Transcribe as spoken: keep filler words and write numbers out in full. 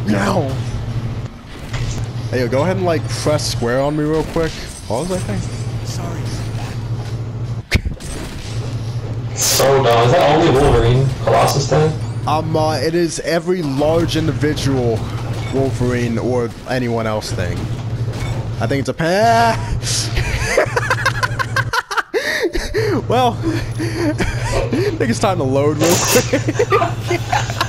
Now. Hey, yo, go ahead and like press square on me real quick. Pause, I think. Sorry. So dumb. Is that only Wolverine Colossus thing? Um, uh, it is every large individual Wolverine or anyone else thing. I think it's a pa- Well, I think it's time to load real quick.